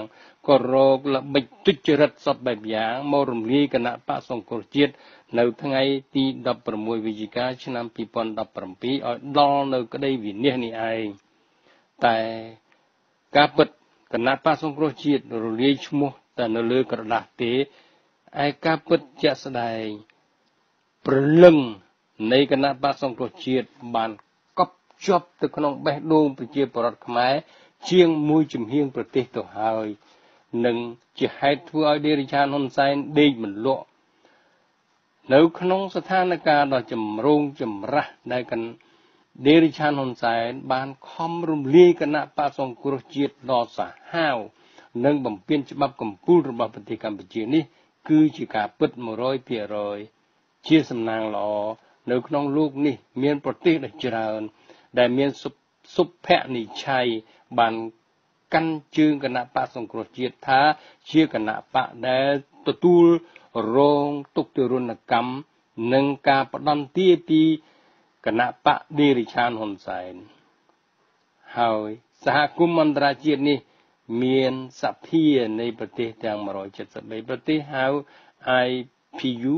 ក៏រកល្បិចទុច្ចរិតសពបែបយ៉ាងមករំលាយគណៈបកសង្គ្រោះជាតិនៅថ្ងៃទីដប់ប្រាំមួយវិច្ឆិកាឆ្នាំពីរពាន់ដប់ប្រាំពីរឲ្យដល់នៅក្តីវិនិច្ឆ័យនេះឯងតែការពិតគណៈបកសង្គ្រោះជាតិរលាយឈ្មោះតែនៅលើក្រដាស់ទេឯការពិតជាក់ស្ដែងព្រលឹងនៃគណៈបកសង្គ្រោះជាតិបានកប់ជាប់ទៅក្នុងបេះដូងប្រជាពលរដ្ឋខ្មែរជាងមួយជំហានប្រទេសទៅហើយនឹងជាហេតុធ្វើឲ្យដេរិឆានហ៊ុនសែនដេកមិនលក់នៅក្នុងស្ថានភាពដ៏ចម្រូងចម្រាសដែលកណ្ដេរិឆានហ៊ុនសែនបានខំរំលាយគណៈបកសង្គ្រោះជាតិដ៏សាហាវនិងបំពេញច្បាប់កម្ពុជារបស់ប្រទេសកម្ពុជានេះគឺជាការពិត một trăm phần trăm ជាសំណាងល្អនៅក្នុងលោកនេះមានប្រទេសដ៏ច្រើនដែលមានសុភនិច្ឆ័យបានកាន់ជើងគណៈបកសង្គ្រោះជាតិថាជាគណៈបកដែលទទួលរងទុក្ខទរណកម្មនិងការផ្ដន់ទាពីគណៈបកដេរិឆានហ៊ុនសែនហើយសហគមន៍អន្តរជាតិនេះមានសភានៃប្រទេសទាំងmột trăm bảy mươi baប្រទេសហៅ I P U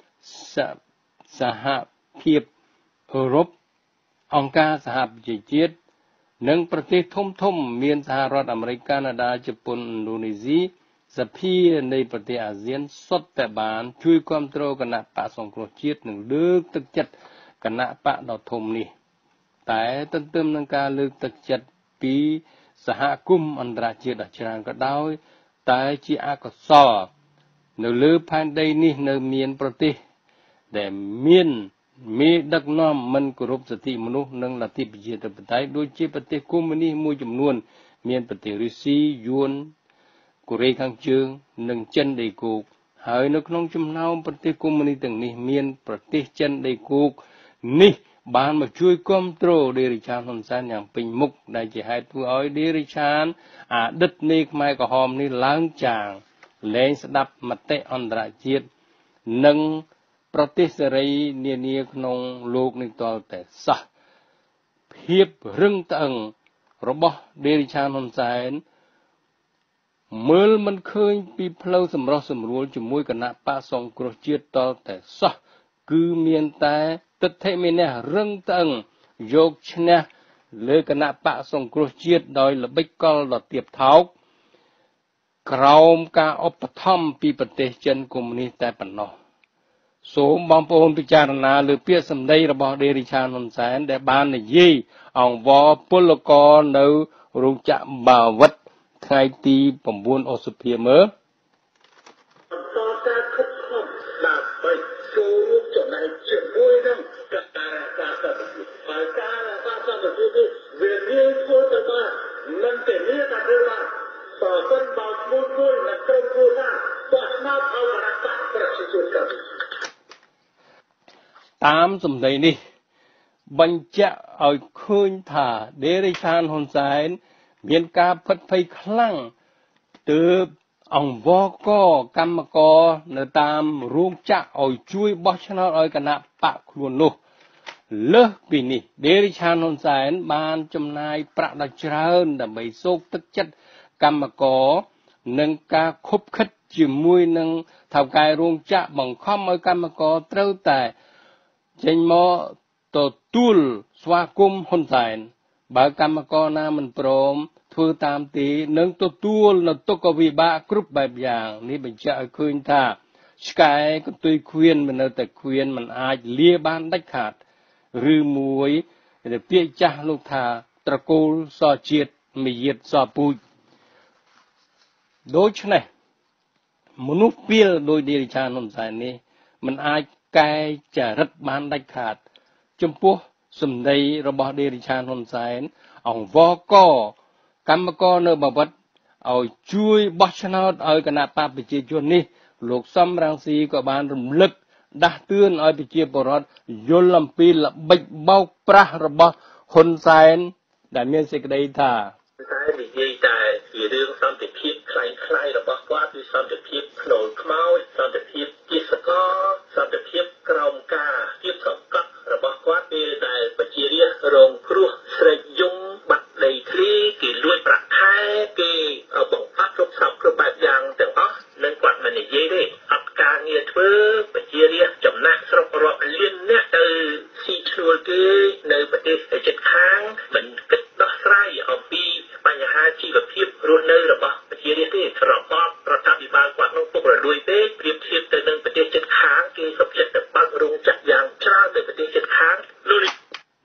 សហភាពអឺរ៉ុបអង្គការសហប្រជាជាតិនិងប្រទេសធំធំមានសហរដ្ឋអាមេរិកកាណាដាជប៉ុនឥណ្ឌូនេស៊ីសភានៃប្រទេសអាស៊ានសុទ្ធតែបានជួយគ្រប់គ្រងគណៈបកសង្គ្រោះជាតិនិងលើកទឹកចិត្តគណៈបកដ៏ធំនេះតែទន្ទឹមនឹងការលើកទឹកចិត្តពីសហគមន៍អន្តរជាតិដ៏ច្រើនក៏ដោយតែជាអកុសលនៅលើផែនដីនេះនៅមានប្រទេសដែលមានមេដឹកនាំមិនគោរពសិទ្ធិមនុស្សនិងលទ្ធិប្រជាធិបតេយ្យដូចជាប្រទេសកុម្មុយនីសមួយចំនួនមានប្រទេសរុស្ស៊ីយួនកូរ៉េខាងជើងនិងចិនដីគោកហើយនៅក្នុងចំណោមប្រទេសកុម្មុយនីសទាំងនេះមានប្រទេសចិនដីគោកនេះបានមកជួយគ្រប់គ្រងដេរិឆានហ៊ុនសែនយ៉ាងពេញមុខដែលជាហេតុធ្វើឲ្យដេរិឆានអតីតនៃខ្មែរក្រហមនេះឡើងចាងលែងស្ដាប់មតិអន្តរជាតិនិងប្រទេសសេរីនានាក្នុងលោកនេះតលតែសោះភាពរឹងត្អឹងរបស់ដេរិឆានហ៊ុនសែនមើលមិនឃើញពីផ្លូវសម្រោះសម្រួលជាមួយគណៈបកសង្គ្រោះជាតិតលតែសោះគឺមានតែទិដ្ឋិមានះរឹងត្អឹងយកឈ្នះលើគណៈបកសង្គ្រោះជាតិដោយល្បិចកលដ៏ទាបថោកក្រោមការឧបត្ថម្ភពីប្រទេសចិនកុម្មុយនីសតែប៉ុណ្ណោះសូមបងប្អូនពិចារណាលើពាក្យសម្ដីរបស់ដេរិឆានហ៊ុនសែនដែលបាននិយាយអង្វរពលករនៅរោងចក្របាវិតថ្ងៃទី៩ឧសភាមើលបន្តការខិតខំដើម្បីចូលរួមចំណែកជាមួយនឹងកត្តាការសន្តិភាពហើយការការសន្តិភាពនេះវាមានធ្វើទៅបានមិនតែមានតែធ្វើបានបើសិនបើមួយមួយនៅក្រុមគ្រួសារបោះឆ្នោតឲ្យគណៈបកប្រជាជនកម្ពុជាតាមសម្ដីនេះបញ្ជាក់ឲ្យឃើញថាដេរិឆានហ៊ុនសែនមានការផិតភ័យខ្លាំងទើបអង្វរកកម្មករនៅតាមរោងចក្រឲ្យជួយបោះឆ្នោតឲ្យគណៈបកខ្លួននោះលើសពីនេះដេរិឆានហ៊ុនសែនបានចំណាយប្រាក់ដ៏ច្រើនដើម្បីសោកទឹកចិត្តកម្មករនិងការខុបខិតជាមួយនឹងថៅកែរោងចក្របង្ខំឲ្យកម្មករត្រូវតែចេញមកទទួលស្វាគមន៍ហ៊ុនសែនបើកម្មករណាមិនព្រមធ្វើតាមទេនឹងទទួលនៅទុក្ខវិបាកគ្រប់បែបយ៉ាងនេះបញ្ជាក់ឲ្យឃើញថាឆ្កែកន្ទុយឃ្វៀនមិននៅតែឃ្វៀនមិនអាចលាបានដាច់ខាតឬមួយដែលពាក្យចាស់លោកថាត្រកូលសជាតិមាយាទសពូជដូច្នេះមនុស្សពីលដោយដេរិឆានហ៊ុនសែននេះមិនអាចកែចរិតបានដាច់ខាតចំពោះសម្ដីរបស់ដេរិឆានហ៊ុនសែនអង្វរកកម្មករនៅបាវិតឲ្យជួយបោះឆ្នោតឲ្យគណៈបកប្រជាជននេះលោកសំរងស៊ីក៏បានរំលឹកដាស់តឿនឲ្យប្រជាពលរដ្ឋយល់អំពីល្បិចបោកប្រាស់របស់ហ៊ុនសែនដែលមានសេចក្តីថាតែនិយាយតែពីរឿងសន្តិភាពคล้ายៗរបស់គាត់គឺសន្តិភាពខ្នូលខ្មោចសន្តិភាពទេសកលសន្តិភាពក្រោមការទៀតសង្កត់របស់គាត់ពេលដែលប្រជារាស្ត្ររងគ្រោះស្រេកយំបាត់ដីធ្លីគេលួចប្រាក់ខែគេបង្ផាត់គ្រប់សពគ្រប់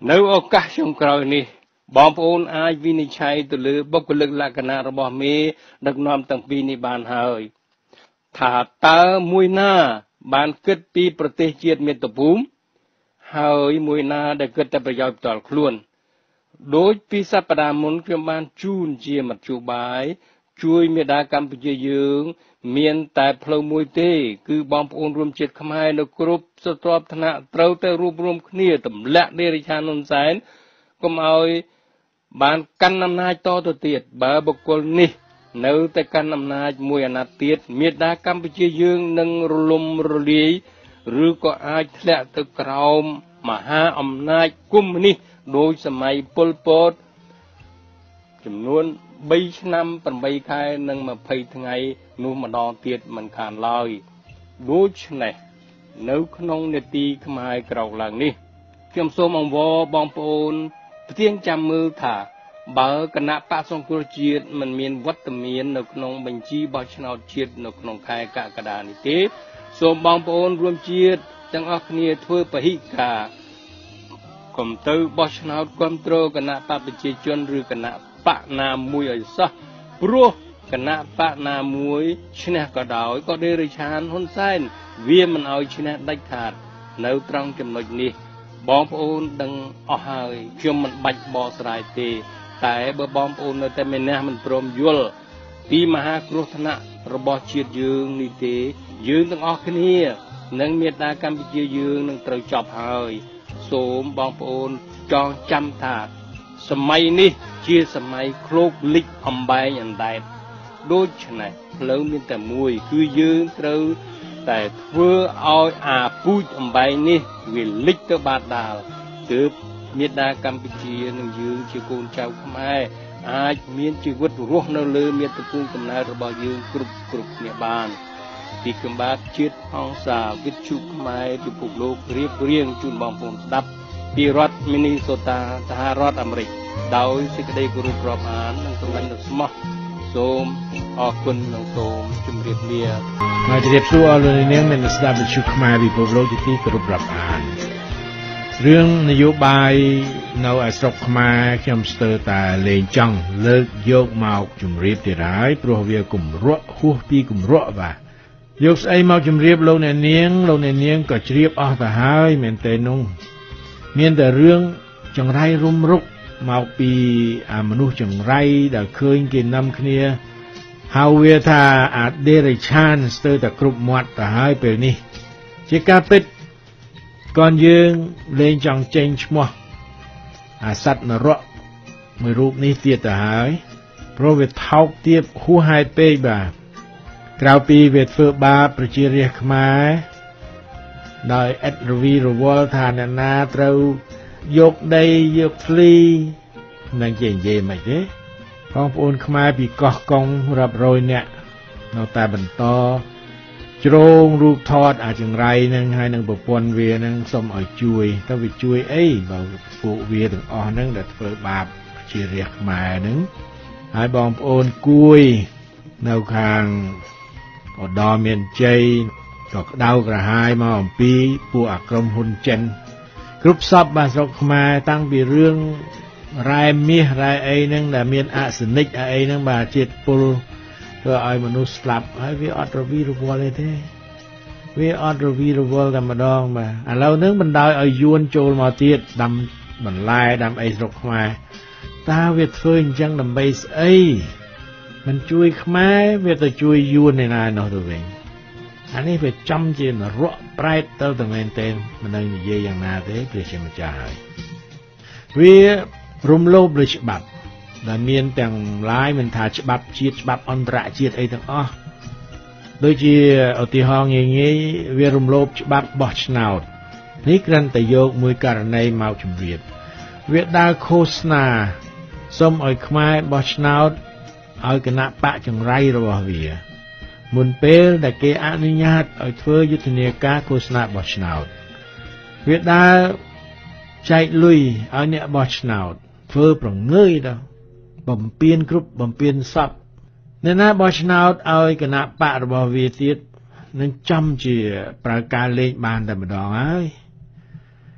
នៅឱកាសចុងក្រោយនេះបងប្អូនអាចវិនិច្ឆ័យទៅលើបុគ្គលិកលក្ខណៈរបស់មេដឹកនាំទាំងពីរនេះបានហើយថាតើមួយណាបានគិតពីប្រទេសជាតិមាតុភូមិហើយមួយណាដែលគិតតែប្រយោជន៍ផ្ទាល់ខ្លួនដោយពីសប្តាហ៍មុនខ្ញុំបានជូនជាមធ្យោបាយជួយមេដាកម្ពុជាយើងមានតែផ្លូវមួយទេគឺបងប្អូនរួមជាតិខ្មែរនៅគ្រប់ស្រទាប់ថ្នាក់ត្រូវតែរួបរวมគ្នាទម្លាក់នារីឆានហ៊ុនសែនកុំឲ្យបានកាន់អំណាចតទៅទៀតបើបុគ្គលនេះនៅតែកាន់អំណាចមួយអាណត្តិទៀតមេដាកម្ពុជាយើងនឹងរលំរលាយឬក៏អាចធ្លាក់ទៅក្រោមមហាអំណាចកុម្មុយនីសដោយសម័យប៉ុលពតចំនួនបីឆ្នាំប្រាំខែនិងម្ភៃថ្ងៃនោះម្ដងទៀតមិនខានឡើយដូច្នេះនៅក្នុងនេតិខ្មែរក្រោកឡើងនេះខ្ញុំសូមអង្វរបងប្អូនផ្ទៀងចាំមើលថាបើគណៈបក្សសង្គ្រោះជាតិមិនមានវត្តមាននៅក្នុងបញ្ជីបោះឆ្នោតជាតិនៅក្នុងខែកក្កដានេះទេសូមបងប្អូនរួមជាតិទាំងអស់គ្នាធ្វើពហិការកុំទៅបោះឆ្នោតគ្រប់គ្រងគណៈបកប្រជាជនឬគណៈបកណាមួយឲ្យសោះព្រោះគណៈបកណាមួយឈ្នះក៏ដោយក៏ដេរិឆានហ៊ុនសែនវាមិនឲ្យឈ្នះដាច់ខាតនៅត្រង់ចំណុចនេះបងប្អូនដឹងអស់ហើយខ្ញុំមិនបាច់បកស្រាយទេតែបើបងប្អូននៅតែមានអ្នកមិនព្រមយល់ពីមហាគ្រោះថ្នាក់របស់ជាតិយើងនេះទេយើងទាំងអស់គ្នានិងមេដាកម្ពុជាយើងនឹងត្រូវចប់ហើយសូមបងប្អូនចងចាំថាសម័យនេះជាសម័យឃ្លោកលិចអំបែងអណ្ដែតដូច្នេះផ្លូវមានតែមួយគឺយើងត្រូវតែធ្វើឲ្យអាពូជអំបែងនេះវាលិចទៅបាតដាលទើបមេដាកម្ពុជានិងយើងជាកូនចៅខ្មែរអាចមានជីវិតរស់នៅលើមាតុភូមិកំណើតរបស់យើងគ្រប់គ្រប់គ្នាបានពីកំបាទជាតិអង្សាវិទ្យុខ្មែរពិភពលោករៀបរៀងជូនបងប្អូនស្ដាប់ពីរដ្ឋមីនីសូតាសហរដ្ឋអាមេរិកដោយសេចក្តីគោរពរាប់អាននិងសម្ដែងនៅស្មោះសូមអរគុណនិងសូមជម្រាបលាមកជម្រាបសួរអស់លោកនាងអ្នកស្ដាប់វិទ្យុខ្មែរពិភពលោកជាទីគោរពរាប់អានរឿងនយោបាយនៅឯស្រុកខ្មែរខ្ញុំស្ទើរតែលេងចង់លើកយកមកជម្រាបទៀតហើយព្រោះវាគំរក់ហួសពីគំរក់បាទយកស្អីមកជម្រាបលោកអ្នកនាងលោកអ្នកនាងក៏ជ្រាបអស់ទៅហើយមែនទេនោះមានតែរឿងចង្រៃរុំរុកមកពីអាមនុស្សចង្រៃដែលឃើញគេនាំគ្នាហៅវាថាអាដេរិឆានស្ទើរតែគ្រប់មាត់ទៅហើយពេលនេះជាការពិតកូនយើងលេងចង់ចេញឈ្មោះអាសត្វនរកមួយរូបនេះទៀតទៅហើយព្រោះវាថោកទាបហួសហេតុពេកបាទក្រៅពីវាធ្វើបាបប្រជារាស្ត្រខ្មែរដោយឥតរវីរវល់ថាអ្នកណាត្រូវយកដីយកភ្លីនឹងនិយាយមិនទេបងប្អូនខ្មែរពីកោះកុងរាប់រយនាក់នៅតែបន្តជ្រងរូបថតអាចង្រៃនឹងហើយនឹងប្រពន្ធវានឹងសុំឲ្យជួយតើវាជួយអីបើពួកវាទាំងអស់ហ្នឹងដែលធ្វើបាបជារាជខ្មែរហ្នឹងហើយបងប្អូនគួយនៅខាងឧត្តមមានជ័យក៏ក្តៅក្រហាយមកអំពីពួកអាក្រុមហ៊ុនចិនគ្រប់សពបាទស្រុកខ្មែរតាំងពីរឿងរ៉ែមាសរ៉ែអីហ្នឹងដែលមានអសនិកអីហ្នឹងបាទជាតិពុលធ្វើឲ្យមនុស្សស្លាប់ហើយវាអត់រវីរវល់ទេវាអត់រវីរវល់តែម្ដងបាទឥឡូវហ្នឹងបណ្ដោយឲ្យយួនចូលមកទៀតដាំបន្លែដាំអីស្រុកខ្មែរតើវាធ្វើអញ្ចឹងដើម្បីស្អីមិនជួយខ្មែរវាទៅជួយយួនឯណានោះទៅវិញអានេះវាចំជានរកប្រែតទៅតែមែនទេមិនដឹងនិយាយយ៉ាងណាទេព្រះជាម្ចាស់ហើយវារំលោភលើច្បាប់ដែលមានទាំងឡាយមិនថាច្បាប់ជាតិច្បាប់អន្តរជាតិអីទាំងអស់ដូចជាឧទាហរណ៍ងាយងាយវារំលោភច្បាប់បោះឆ្នោតនេះគ្រាន់តែយកមួយករណីមកជម្រាបវាដើរឃោសនាសុំឲ្យខ្មែរបោះឆ្នោតឲ្យគណៈបកចង្រៃរបស់វាមុនពេលដែលគេអនុញ្ញាតឲ្យធ្វើយុទ្ធនាការឃោសនាបោះឆ្នោតវាដើរចែកលុយឲ្យអ្នកបោះឆ្នោតធ្វើប្រងើយដល់បំពេញគ្រប់បំពេញសពអ្នកណាបោះឆ្នោតឲ្យគណៈបករបស់វាទៀតនឹងចំជាប្រើការលេងបានតែម្ដងហើយ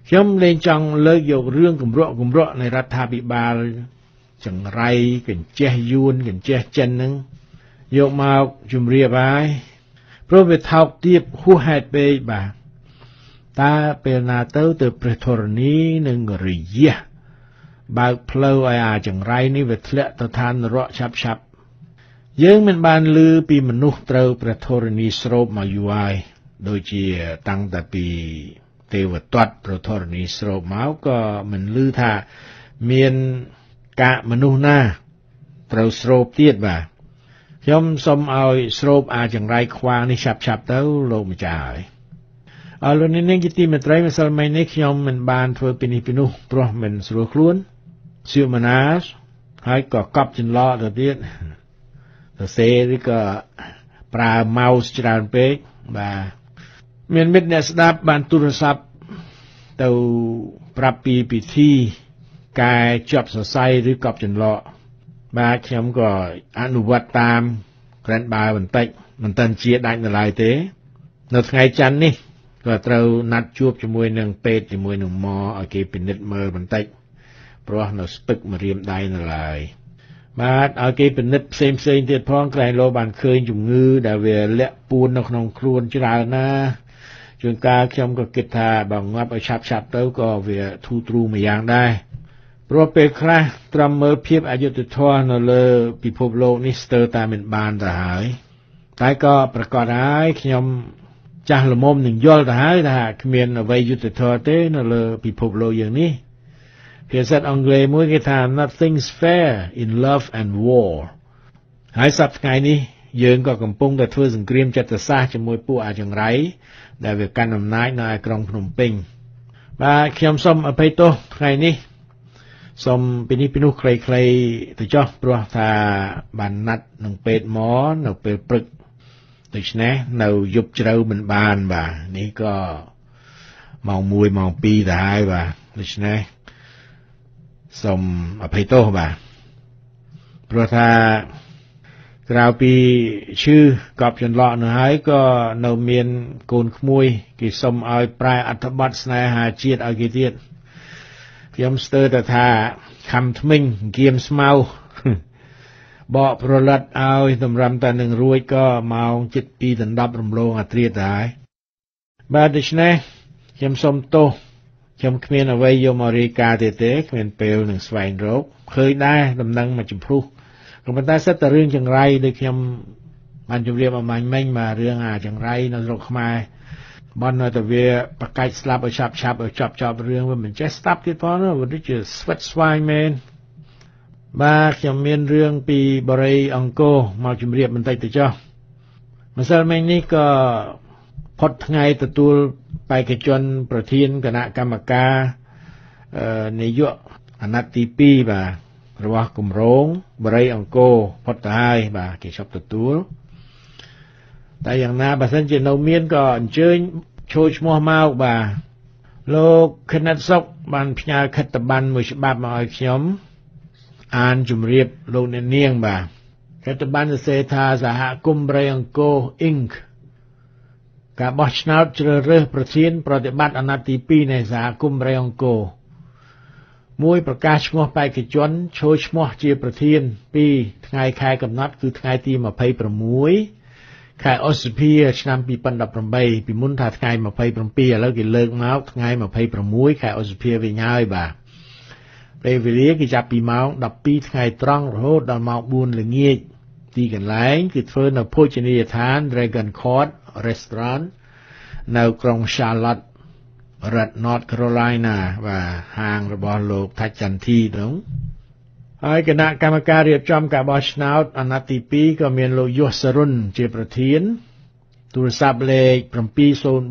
ខ្ញុំលេងចង់លើកយករឿងគម្រក់គម្រក់នៃរដ្ឋាភិបាលចង្រៃកញ្ចេះយួនកញ្ចេះចិនហ្នឹងយកមកជម្រាបហើយព្រោះវាថោកទាបហួសហេតុពេកបាទតើពេលណាទៅទៅព្រះធរណីនឹងរយះបើកផ្លូវឲ្យអាចង្រៃនេះវាធ្លាក់ទៅឋាននរកឆាប់ឆាប់យើងមិនបានឮពីមនុស្សត្រូវព្រះធរណីស្រូបមកយូរហើយដូចជាតាំងតែពីទេវទត្តព្រះធរណីស្រូបមកក៏មិនឮថាមានកាកមនុស្សណាត្រូវស្រូបទៀតបាទខ្ញុំសូមឲ្យស្រូបអាចង្រៃខ្វាងនេះឆាប់ឆាប់ទៅលោកម្ចាស់ហើយអរលោកនាងជាទីមេត្រីម្សិលមិញនេះខ្ញុំមិនបានធ្វើពីនេះពីនោះព្រោះមិនស្រួលខ្លួនសៀវមណាសហើយក៏កប់ចន្លោះទៅទៀតសរសេរឬក៏ប្រើ mouse ច្រើនពេកបាទមានមិត្តអ្នកស្ដាប់បានទូរស័ព្ទទៅប្រាប់ពីពិធីកែចប់សរសៃឬកប់ចន្លោះបាទខ្ញុំក៏អនុវត្តតាមក្រានបើបន្តិចមិនតាន់ជាដាច់នៅឡើយទេនៅថ្ងៃច័ន្ទនេះក៏ត្រូវណាត់ជួបជាមួយនឹងពេទ្យជាមួយនឹងម៉ោឲ្យគេពិនិត្យមើលបន្តិចព្រោះនៅស្ពឹកមករៀមដៃនៅឡើយបាទឲ្យគេពិនិត្យផ្សេងផ្សេងទៀតផងក្រែងលោបានឃើញជំងឺដែលវាលាក់ពួននៅក្នុងខ្លួនច្រើនណាជួនកាលខ្ញុំក៏គិតថាបើងាប់ឲ្យឆាប់ឆាប់ទៅក៏វាធូរទ្រូងមួយយ៉ាងដែរព្រោះពេលខ្លះត្រឹមមើលភាពអយុត្តិធម៌នៅលើពិភពលោកនេះស្ទើរតែមិនបានទៅហើយតែក៏ប្រកាសហើយខ្ញុំចាស់ល្មមនឹងយល់ទៅហើយថាគ្មានអ្វីយុត្តិធម៌ទេនៅលើពិភពលោកយ៉ាងនេះភាសាអង់គ្លេសមួយគេថា nothing's fair in love and war ហើយសប្តាហ៍ថ្ងៃនេះយើងក៏កំពុងតែធ្វើសង្គ្រាមចិត្តសាស្ត្រជាមួយពួកអាចង្រៃដែលវាកាន់អំណាចនៅឯក្រុងភ្នំពេញបាទខ្ញុំសូមអភ័យទោសថ្ងៃនេះសូមពីនេះពីនោះខ្លីៗទៅចុះព្រោះថាបានណាត់នឹងពេទ្យមកនៅពេលព្រឹកដូច្នេះនៅយប់ជ្រៅមិនបានបាទនេះក៏ម៉ោងមួយម៉ោងពីរទៅហើយបាទដូច្នេះសូមអភ័យទោសបាទព្រោះថាក្រៅពីឈឺកប់ចន្លោះនោះហើយក៏នៅមានកូនក្មួយគេសុំឲ្យប្រែអត្ថបទស្នេហាជាតិឲ្យគេទៀតខ្ញុំស្ទើរតែថាខំថ្មិញគៀមស្មៅបកប្រលិតឲ្យតម្រាំតែនឹងរួចក៏ម៉ោងជិតពីដណ្ដប់រំលងអាត្រៀតទៅហើយបាទដូច្នេះខ្ញុំសូមទោសខ្ញុំគ្មានអ្វីយកមករាយការណ៍ទេទេគ្មានពេលនឹងស្វែងរកឃើញដែរដំណឹងមកចំព្រោះក៏ប៉ុន្តែសិតតែរឿងចង្រៃដូចខ្ញុំបានជម្រាបអមាញ់មិញមករឿងអាចង្រៃនៅស្រុកខ្មែរបាននៅតែវាប្រកាច់ស្លាប់ឲ្យឆាប់ឆាប់ឲ្យចប់ចប់រឿងវាមិនចេះស្ដាប់ទៀតផងវាដូចជាស្វិតស្វាញមែនបាទខ្ញុំមានរឿងពីបរិយអង្គរមកជម្រាបបន្តិចទៅចុះម្សិលមិញនេះក៏ផុតថ្ងៃទទួលបេក្ខជនប្រធានគណៈកម្មការនាយកអាណត្តិទីពីរបាទរបស់គម្រោងបរិយអង្គរផុតទៅហើយបាទគេឈប់ទទួលតែយ៉ាងណាបើសិនជានៅមានក៏អញ្ជើញចូលឈ្មោះមកបាទលោកខិណិតសុកបានផ្ញើខិត្តប័ណ្ណមួយច្បាប់មកឲ្យខ្ញុំអានជម្រាបលោកអ្នកនាងបាទខិត្តប័ណ្ណសរសេរថាសហគមន៍បរិយអង្គរ អ៊ីន ការបោះឆ្នោតជ្រើសរើសប្រធានប្រតិបត្តិអាណត្តិទីពីរនៃសហគមន៍បរិយអង្គរមួយប្រកាសឈ្មោះបេក្ខជនចូលឈ្មោះជាប្រធានពីថ្ងៃខែកំណត់គឺថ្ងៃទីម្ភៃប្រាំមួយខែឧសភាឆ្នាំពីរពាន់ដប់ប្រាំបីពីមុនថាថ្ងៃម្ភៃប្រាំពីរឥឡូវគេលើកមកថ្ងៃម្ភៃប្រាំមួយខែឧសភាវិញហើយបាទពេលវេលាគេចាប់ពីម៉ោងដប់ពីរថ្ងៃត្រង់រហូតដល់ម៉ោងបួនល្ងាចទីកន្លែងគឺធ្វើនៅភោជនីយដ្ឋាន Dragon Court Restaurant នៅក្រុង Charlotte រដ្ឋ North Carolina បាទហាងរបស់លោកថាច់ចន្ទធីនោះហើយគណៈកម្មការរៀបចំការបោះឆ្នោតអាណត្តិទីពីរក៏មានលោកយុសរុនជាប្រធានទូរស័ព្ទលេខbảy không bốn 222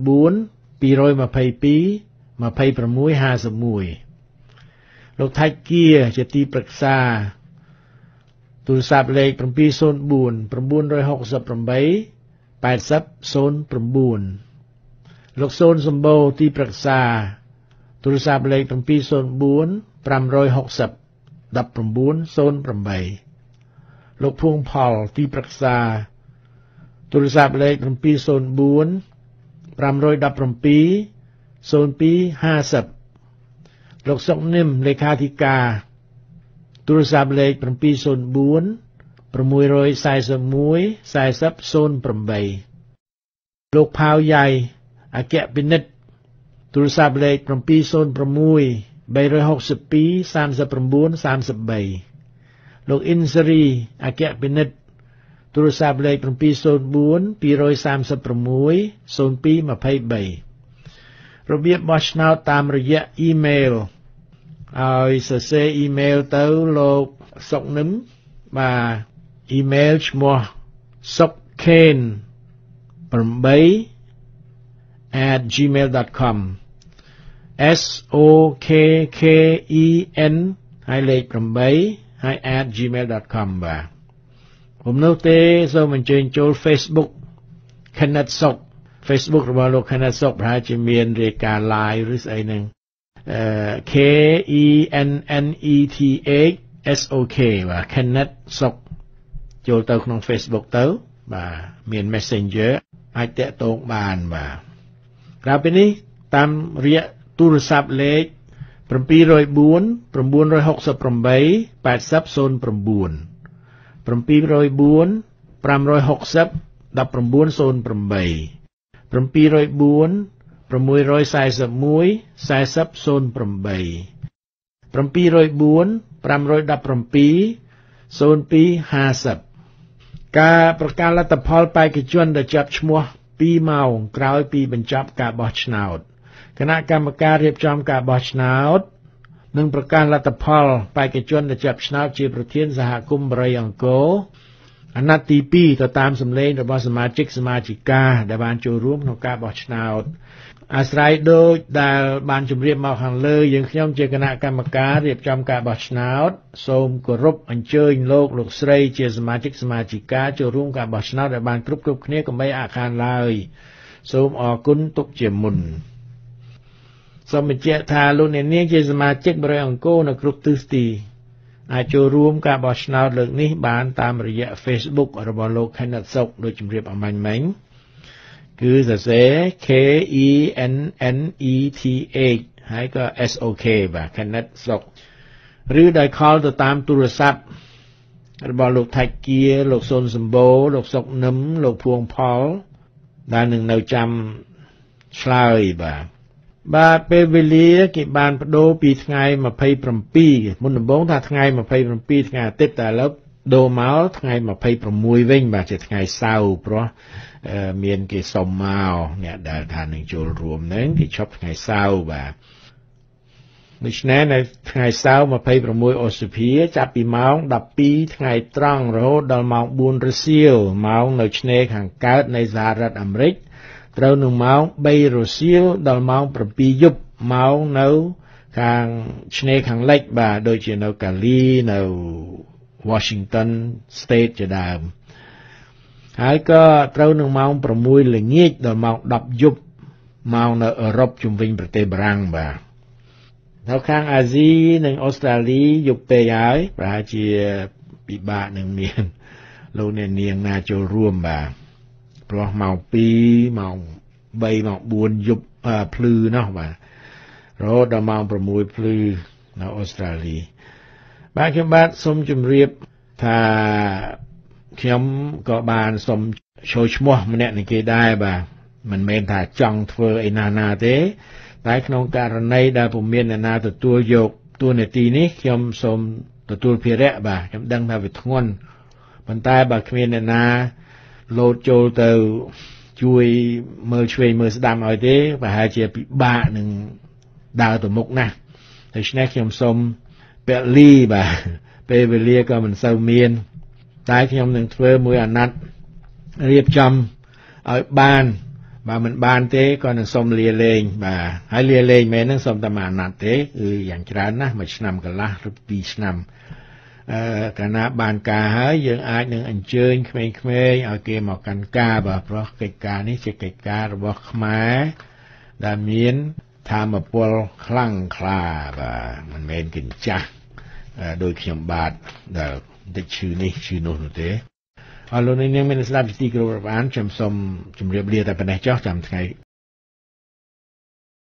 26 51លោកថៃគៀជាទីប្រឹក្សាទូរស័ព្ទលេខbảy không bốn 968 8009លោកសូនសម្បូរទីប្រឹក្សាទូរស័ព្ទលេខbảy không bốn 560 một chín không támលោកភួងផលទីប្រឹក្សាទូរស័ព្ទលេខbảy không bốn 517 0250 លោកសុកនិមលេខាធិការទូរស័ព្ទលេខseven oh four six four one four oh zero eightលោកផាវយ៉ៃអគ្គពិនិត្យទូរស័ព្ទលេខseven oh six three six two three nine three threeលោកអ៊ិនសេរីអគ្គពិនិត្យទូរស័ព្ទលេខseven oh four two three six zero two two threeរបៀបបោះឆ្នោតតាមរយៈអ៊ីមែលឲ្យសរសេរអ៊ីមែលទៅលោកសុកនឹមបាទអ៊ីមែលឈ្មោះ sokken eight at gmail dot com s o k k e n ហើយលេខeightហើយ at gmail dot com បាទผมនោះទេសូមអញ្ជើញចូល Facebook Kenneth Sok Facebook របស់លោក Kenneth Sok ប្រហែលជាមានរាយការណ៍ live ឬស្អីហ្នឹងអឺ K E N N E T H S O K បាទ Kenneth Sok ចូលទៅក្នុង Facebook ទៅបាទមាន Messenger អាចតាក់ទងបានបាទក្រៅពីនេះតាមរយៈទូរស័ព្ទលេខseven oh four nine six eight eight oh nine seven oh four five six zero one nine oh four one six eight eight seven oh four six four five zero two ការប្រកាសលទ្ធផលបេក្ខជនដែលចាប់ឈ្មោះtwoម៉ោងក្រោយពីបញ្ចប់ការបោះឆ្នោតគណៈកម្មការរៀបចំការបោះឆ្នោតនឹងប្រកាសលទ្ធផលបេក្ខជនដែលចាប់ឆ្នោតជាប្រធានសហគមន៍បរិយអង្គរអាណត្តិទីtwoទៅតាមសម្លេងរបស់សមាជិកសមាជិកាដែលបានចូលរួមក្នុងការបោះឆ្នោតអាស្រ័យដូចដែលបានជម្រាបមកខាងលើយើងខ្ញុំជាគណៈកម្មការរៀបចំការបោះឆ្នោតសូមគោរពអញ្ជើញលោកលោកស្រីជាសមាជិកសមាជិកាចូលរួមការបោះឆ្នោតដែលបានគ្រប់គ្រប់គ្នាកុំបីអាខានឡើយសូមអរគុណទុកជាមុនសូមបញ្ជាក់ថាលោកអ្នកនាងជាសមាជិកបរិយអង្គរនៅគ្រប់ទិសទីអាចចូលរួមការបោះឆ្នោតលើកនេះបានតាមរយៈ Facebook របស់លោក Kenneth Sok ដូចជម្រាបអំបញ្ញមិញគឺសរសេរ K E N N E T H ហើយក៏ S O K បាទ Kenneth Sok ឬដោយខលទៅតាមទូរស័ព្ទរបស់លោកថៃគាលោកសុនសម្បូរលោកសុកនឹមលោកភួងផលដែលនឹងនៅចាំឆ្លើយបាទបាទពេលវេលាគេបានបដូរពីថ្ងៃtwenty-sevenមុនដំបូងថាថ្ងៃtwenty-sevenថ្ងៃអាទិត្យតែឥឡូវដូរមកថ្ងៃtwenty-sixវិញបាទជាថ្ងៃសៅរ៍ព្រោះមានគេសុំមកអ្នកដែលថានឹងចូលរួមហ្នឹងគេឈប់ថ្ងៃសៅរ៍បាទដូច្នេះនៅថ្ងៃសៅរ៍twenty-sixឧសភាចាប់ពីម៉ោងtwelveថ្ងៃត្រង់រហូតដល់ម៉ោងfourរសៀលម៉ោងនៅឆ្នេរខាងកើតនៃសហរដ្ឋអាមេរិកត្រូវនឹងម៉ោងthreeរសៀលដល់ម៉ោងsevenយប់ម៉ោងនៅខាងឆ្នេរខាងលិចបាទដូចជានៅកាលីនៅ Washington State ជាដើមហើយក៏ត្រូវនឹងម៉ោងsixល្ងាចដល់ម៉ោងtenយប់ម៉ោងនៅអឺរ៉ុបជុំវិញប្រទេសបារាំងបាទនៅខាងអាស៊ីនិងអូស្ត្រាលីយប់ពេកហើយប្រហែលជាពិបាកនឹងមានលោកអ្នកនាងណាចូលរួមបាទព្រោះម៉ោងtwoម៉ោងthreeម៉ោងfourយប់ភ្លឺណោះបាទរហូតដល់ម៉ោងsixភ្លឺនៅអូស្ត្រាលីបាទខ្ញុំបាទសូមជម្រាបថាខ្ញុំក៏បានសូមចូលឈ្មោះម្នាក់នឹងគេដែរបាទមិនមែនថាចង់ធ្វើអីណាណាទេតែក្នុងករណីដែលពុំមានអ្នកណាទទួលយកតួនាទីនេះខ្ញុំសូមទទួលភារៈបាទខ្ញុំដឹងថាវាធ្ងន់ប៉ុន្តែបើគ្មានអ្នកណាលោតចូលទៅជួយមើលឆ្វេងមើលស្ដាំឲ្យទេប្រហែលជាពិបាកនឹងដើរទៅមុខណាស់ដូច្នេះខ្ញុំសូមពលីបាទពេលវេលាក៏មិនសូវមានតែខ្ញុំនឹងធ្វើមួយអាណត្តិរៀបចំឲ្យបានបើមិនបានទេក៏នឹងសូមលាលែងបាទហើយលាលែងមែនហ្នឹងសូមតែមួយអាណត្តិទេគឺយ៉ាងច្រើនណាស់មួយឆ្នាំកន្លះឬពីរឆ្នាំអឺកាលណាបានការហើយយើងអាចនឹងអញ្ជើញក្មេងៗឲ្យគេមកកាន់ការបាទព្រោះកិច្ចការនេះជាកិច្ចការរបស់ខ្មែរដែលមានធម៌ពលខ្លាំងក្លាបាទមិនមែនកញ្ចាស់ដោយខ្ញុំបាទដែលតិចឈឺនេះឈឺនោះនោះទេអរលោកនាងមានស្ដាប់ពីទីគ្រូរាប់អានខ្ញុំសូមជម្រាបលាតែប៉ុណ្ណេះចុះចាំថ្ងៃ